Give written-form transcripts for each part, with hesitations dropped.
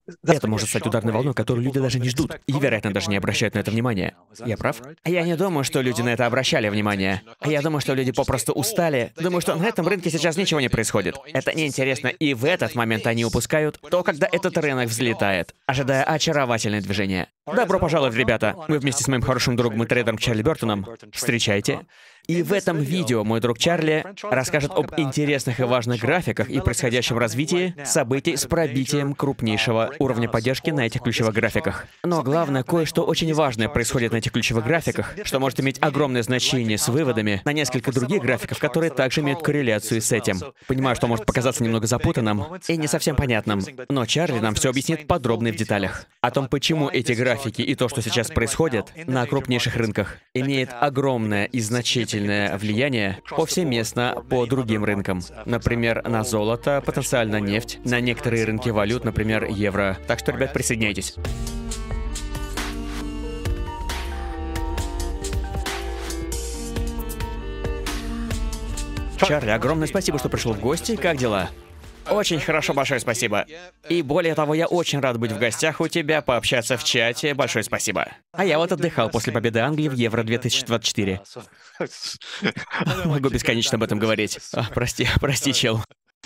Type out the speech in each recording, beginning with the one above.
Это может стать ударной волной, которую люди даже не ждут, и, вероятно, даже не обращают на это внимания. Я прав? Я не думаю, что люди на это обращали внимание. Я думаю, что люди попросту устали. Думаю, что на этом рынке сейчас ничего не происходит. Это неинтересно, и в этот момент они упускают то, когда этот рынок взлетает, ожидая очаровательное движение. Добро пожаловать, ребята! Мы вместе с моим хорошим другом и трейдером Чарли Бёртоном. Встречайте. И в этом видео мой друг Чарли расскажет об интересных и важных графиках и происходящем развитии событий с пробитием крупнейшего уровня поддержки на этих ключевых графиках. Но главное, кое-что очень важное происходит на этих ключевых графиках, что может иметь огромное значение с выводами на несколько других графиков, которые также имеют корреляцию с этим. Понимаю, что может показаться немного запутанным и не совсем понятным, но Чарли нам все объяснит подробно и в деталях. О том, почему эти графики и то, что сейчас происходит на крупнейших рынках, имеет огромное и значительное влияние повсеместно по другим рынкам. Например, на золото, потенциально нефть, на некоторые рынки валют, например, евро. Так что, ребят, присоединяйтесь. Чарли, огромное спасибо, что пришел в гости. Как дела? Очень хорошо, большое спасибо. И более того, я очень рад быть в гостях у тебя, пообщаться в чате. Большое спасибо. А я вот отдыхал после победы Англии в Евро 2024. Могу бесконечно об этом говорить. Прости, чел.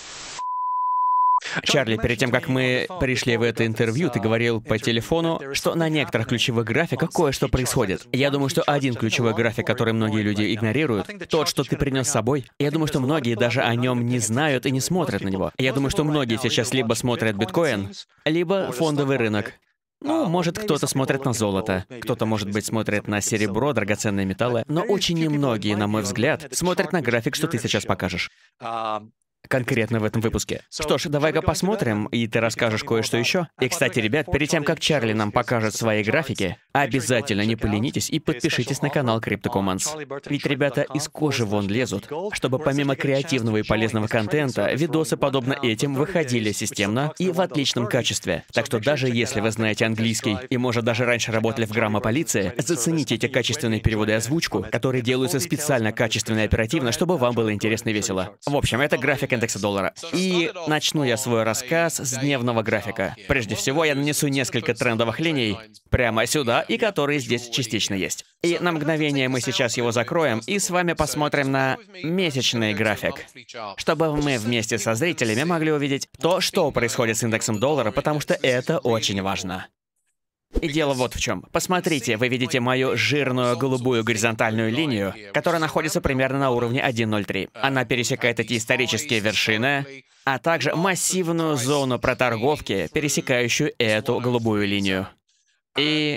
Чарли, перед тем, как мы пришли в это интервью, ты говорил по телефону, что на некоторых ключевых графиках кое-что происходит. Я думаю, что один ключевой график, который многие люди игнорируют, тот, что ты принес с собой, я думаю, что многие даже о нем не знают и не смотрят на него. Я думаю, что многие сейчас либо смотрят биткоин, либо фондовый рынок. Ну, может, кто-то смотрит на золото, кто-то, может быть, смотрит на серебро, драгоценные металлы, но очень немногие, на мой взгляд, смотрят на график, что ты сейчас покажешь. Конкретно в этом выпуске. Что ж, давай-ка посмотрим, и ты расскажешь кое-что еще. И, кстати, ребят, перед тем, как Чарли нам покажет свои графики, обязательно не поленитесь и подпишитесь на канал CryptoCommons. Ведь ребята из кожи вон лезут, чтобы помимо креативного и полезного контента, видосы, подобно этим, выходили системно и в отличном качестве. Так что даже если вы знаете английский и, может, даже раньше работали в граммополиции, зацените эти качественные переводы и озвучку, которые делаются специально качественно и оперативно, чтобы вам было интересно и весело. В общем, это график индекса доллара. И начну я свой рассказ с дневного графика. Прежде всего, я нанесу несколько трендовых линий прямо сюда, и которые здесь частично есть. И на мгновение мы сейчас его закроем и с вами посмотрим на месячный график, чтобы мы вместе со зрителями могли увидеть то, что происходит с индексом доллара, потому что это очень важно. И дело вот в чем. Посмотрите, вы видите мою жирную голубую горизонтальную линию, которая находится примерно на уровне 1.03. Она пересекает эти исторические вершины, а также массивную зону проторговки, пересекающую эту голубую линию. И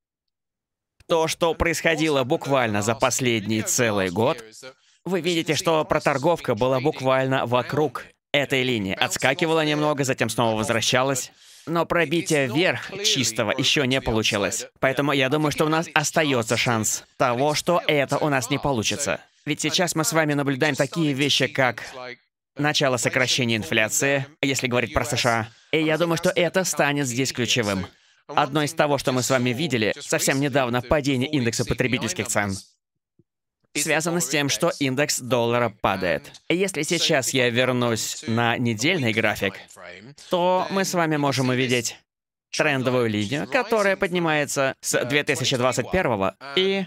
то, что происходило буквально за последний целый год, вы видите, что проторговка была буквально вокруг этой линии. Отскакивала немного, затем снова возвращалась. Но пробитие вверх чистого еще не получилось. Поэтому я думаю, что у нас остается шанс того, что это у нас не получится. Ведь сейчас мы с вами наблюдаем такие вещи, как начало сокращения инфляции, если говорить про США. И я думаю, что это станет здесь ключевым. Одно из того, что мы с вами видели совсем недавно, падение индекса потребительских цен, связано с тем, что индекс доллара падает. И если сейчас я вернусь на недельный график, то мы с вами можем увидеть трендовую линию, которая поднимается с 2021 и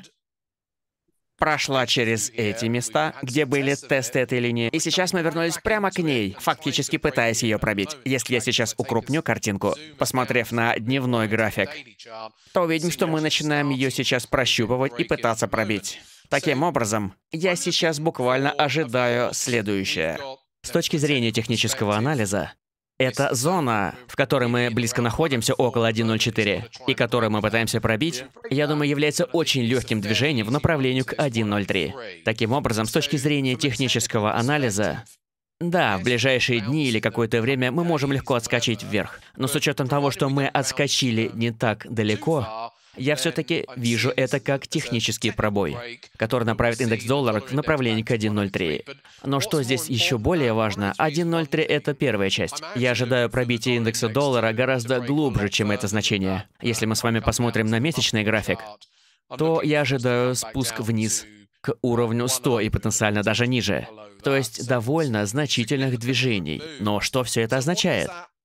прошла через эти места, где были тесты этой линии. И сейчас мы вернулись прямо к ней, фактически пытаясь ее пробить. Если я сейчас укрупню картинку, посмотрев на дневной график, то увидим, что мы начинаем ее сейчас прощупывать и пытаться пробить. Таким образом, я сейчас буквально ожидаю следующее. С точки зрения технического анализа, эта зона, в которой мы близко находимся, около 1.04, и которую мы пытаемся пробить, я думаю, является очень легким движением в направлении к 1.03. Таким образом, с точки зрения технического анализа, да, в ближайшие дни или какое-то время мы можем легко отскочить вверх. Но с учетом того, что мы отскочили не так далеко, я все-таки вижу это как технический пробой, который направит индекс доллара в направлении к 1.03. Но что здесь еще более важно, 1.03 — это первая часть. Я ожидаю пробития индекса доллара гораздо глубже, чем это значение. Если мы с вами посмотрим на месячный график, то я ожидаю спуск вниз к уровню 100 и потенциально даже ниже. То есть довольно значительных движений. Но что все это означает?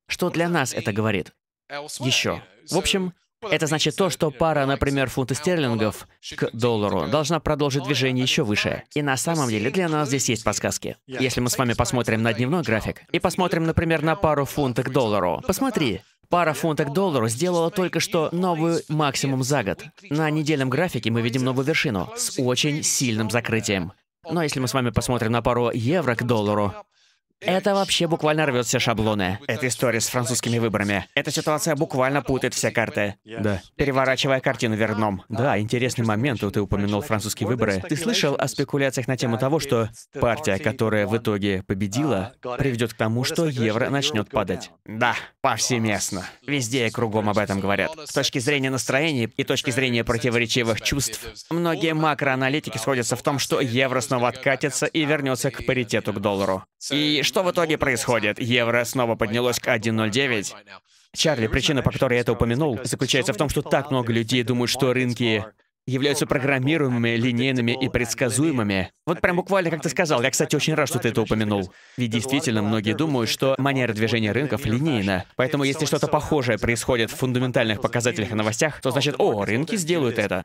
Что для нас это говорит? Еще. В общем, это значит то, что пара, например, фунта стерлингов к доллару должна продолжить движение еще выше. И на самом деле для нас здесь есть подсказки. Если мы с вами посмотрим на дневной график и посмотрим, например, на пару фунта к доллару, посмотри, пара фунта к доллару сделала только что новую максимум за год. На недельном графике мы видим новую вершину с очень сильным закрытием. Но если мы с вами посмотрим на пару евро к доллару, это вообще буквально рвет все шаблоны. Это история с французскими выборами. Эта ситуация буквально путает все карты. Да. Переворачивая картину вверх дном. Да, интересный момент, ты упомянул французские выборы. Ты слышал о спекуляциях на тему того, что партия, которая в итоге победила, приведет к тому, что евро начнет падать? Да, повсеместно. Везде и кругом об этом говорят. С точки зрения настроений и точки зрения противоречивых чувств, многие макроаналитики сходятся в том, что евро снова откатится и вернется к паритету к доллару. И что в итоге происходит? Евро снова поднялось к 1.09. Чарли, причина, по которой я это упомянул, заключается в том, что так много людей думают, что рынки являются программируемыми, линейными и предсказуемыми. Вот прям буквально, как ты сказал. Я, кстати, очень рад, что ты это упомянул. Ведь действительно, многие думают, что манера движения рынков линейна. Поэтому, если что-то похожее происходит в фундаментальных показателях и новостях, то значит, о, рынки сделают это.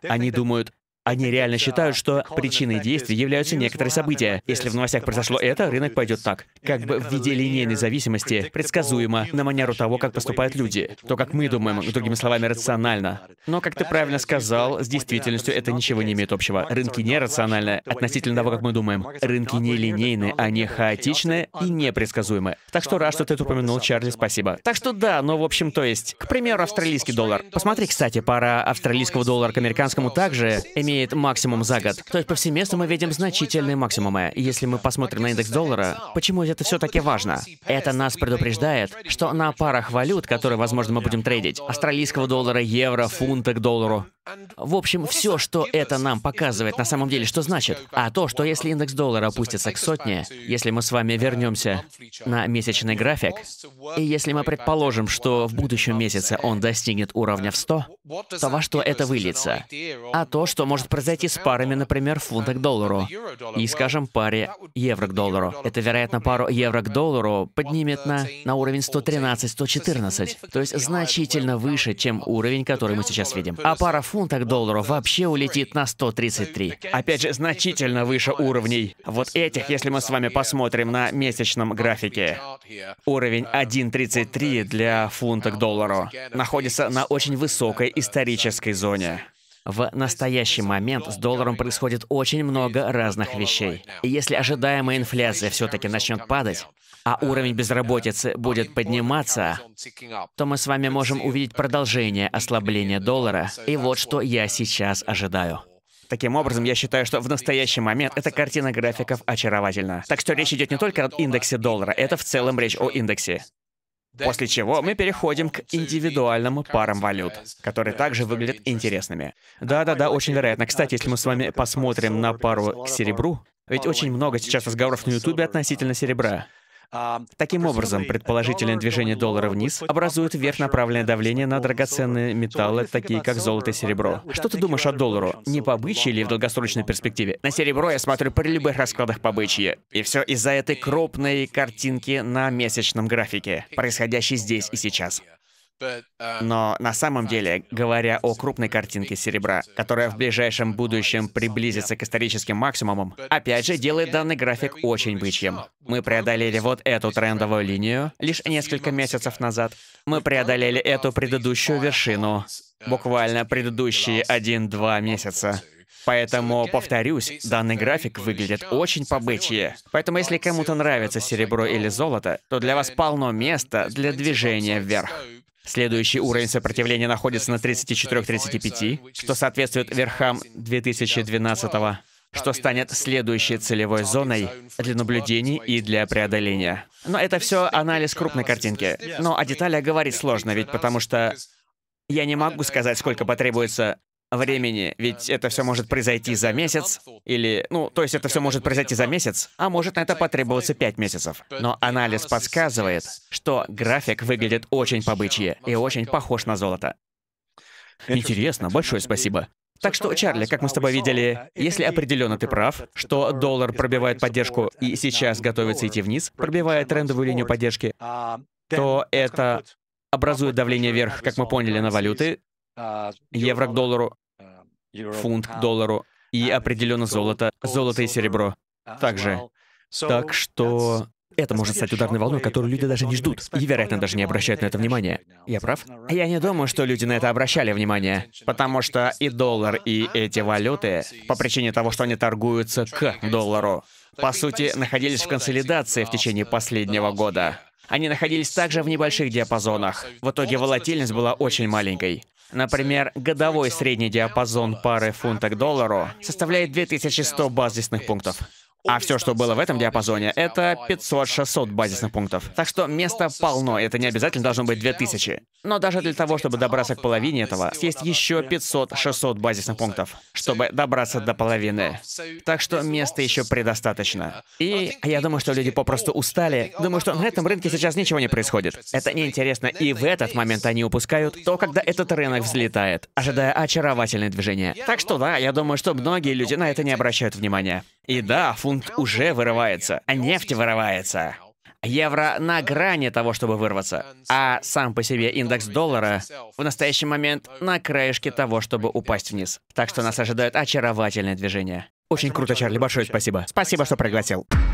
Они реально считают, что причиной действий являются некоторые события. Если в новостях произошло это, рынок пойдет так. Как бы в виде линейной зависимости, предсказуемо, на манеру того, как поступают люди. То, как мы думаем, другими словами, рационально. Но, как ты правильно сказал, с действительностью это ничего не имеет общего. Рынки нерациональны относительно того, как мы думаем. Рынки не линейны, они хаотичны и непредсказуемы. Так что рад, что ты это упомянул, Чарли, спасибо. Так что да, но в общем, то есть, к примеру, австралийский доллар. Посмотри, кстати, пара австралийского доллара к американскому также имеет максимум за год. То есть повсеместно мы видим значительные максимумы. Если мы посмотрим на индекс доллара, почему это все-таки важно? Это нас предупреждает, что на парах валют, которые, возможно, мы будем трейдить, австралийского доллара, евро, фунта к доллару, в общем, все, что это нам показывает на самом деле, что значит? А то, что если индекс доллара опустится к 100, если мы с вами вернемся на месячный график, и если мы предположим, что в будущем месяце он достигнет уровня в 100, то во что это выльется? А то, что может произойти с парами, например, фунта к доллару и, скажем, паре евро к доллару. Это, вероятно, пару евро к доллару поднимет на уровень 113-114, то есть значительно выше, чем уровень, который мы сейчас видим. А пара фунта к доллару вообще улетит на 133. Опять же, значительно выше уровней вот этих, если мы с вами посмотрим на месячном графике. Уровень 1.33 для фунта к доллару находится на очень высокой исторической зоне. В настоящий момент с долларом происходит очень много разных вещей. И если ожидаемая инфляция все-таки начнет падать, а уровень безработицы будет подниматься, то мы с вами можем увидеть продолжение ослабления доллара. И вот что я сейчас ожидаю. Таким образом, я считаю, что в настоящий момент эта картина графиков очаровательна. Так что речь идет не только о индексе доллара, это в целом речь о индексе. После чего мы переходим к индивидуальным парам валют, которые также выглядят интересными. Да-да-да, очень вероятно. Кстати, если мы с вами посмотрим на пару к серебру, ведь очень много сейчас разговоров на Ютубе относительно серебра. Таким образом, предположительное движение доллара вниз образует вверх-направленное давление на драгоценные металлы, такие как золото и серебро. Что ты думаешь о доллару? Не по бычьи или в долгосрочной перспективе? На серебро я смотрю при любых раскладах по бычьи. И все из-за этой крупной картинки на месячном графике, происходящей здесь и сейчас. Но на самом деле, говоря о крупной картинке серебра, которая в ближайшем будущем приблизится к историческим максимумам, опять же делает данный график очень бычьим. Мы преодолели вот эту трендовую линию лишь несколько месяцев назад. Мы преодолели эту предыдущую вершину буквально предыдущие 1-2 месяца. Поэтому, повторюсь, данный график выглядит очень по-бычьи. Поэтому, если кому-то нравится серебро или золото, то для вас полно места для движения вверх. Следующий уровень сопротивления находится на 34-35, что соответствует верхам 2012-го, что станет следующей целевой зоной для наблюдений и для преодоления. Но это все анализ крупной картинки. Но о деталях говорить сложно, ведь потому что я не могу сказать, сколько потребуется времени, ведь это все может произойти за месяц, или, то есть это все может произойти за месяц, а может на это потребоваться 5 месяцев. Но анализ подсказывает, что график выглядит очень по-бычьи и очень похож на золото. Интересно, большое спасибо. Так что, Чарли, как мы с тобой видели, если определенно ты прав, что доллар пробивает поддержку и сейчас готовится идти вниз, пробивая трендовую линию поддержки, то это образует давление вверх, как мы поняли, на валюты, евро к доллару, фунт к доллару и определенно золото и серебро также. Так что это может стать ударной волной, которую люди даже не ждут, и, вероятно, даже не обращают на это внимания. Я прав? Я не думаю, что люди на это обращали внимание, потому что и доллар, и эти валюты, по причине того, что они торгуются к доллару, по сути, находились в консолидации в течение последнего года. Они находились также в небольших диапазонах. В итоге волатильность была очень маленькой. Например, годовой средний диапазон пары фунта к доллару составляет 2100 базисных пунктов. А все, что было в этом диапазоне, это 500-600 базисных пунктов. Так что места полно, это не обязательно должно быть 2000. Но даже для того, чтобы добраться к половине этого, есть еще 500-600 базисных пунктов, чтобы добраться до половины. Так что места еще предостаточно. И я думаю, что люди попросту устали. Думаю, что на этом рынке сейчас ничего не происходит. Это неинтересно, и в этот момент они упускают то, когда этот рынок взлетает, ожидая очаровательное движение. Так что да, я думаю, что многие люди на это не обращают внимания. И да, фунт уже вырывается, а нефть вырывается. Евро на грани того, чтобы вырваться. А сам по себе индекс доллара в настоящий момент на краешке того, чтобы упасть вниз. Так что нас ожидает очаровательное движение. Очень круто, Чарли, большое спасибо. Спасибо, что пригласил.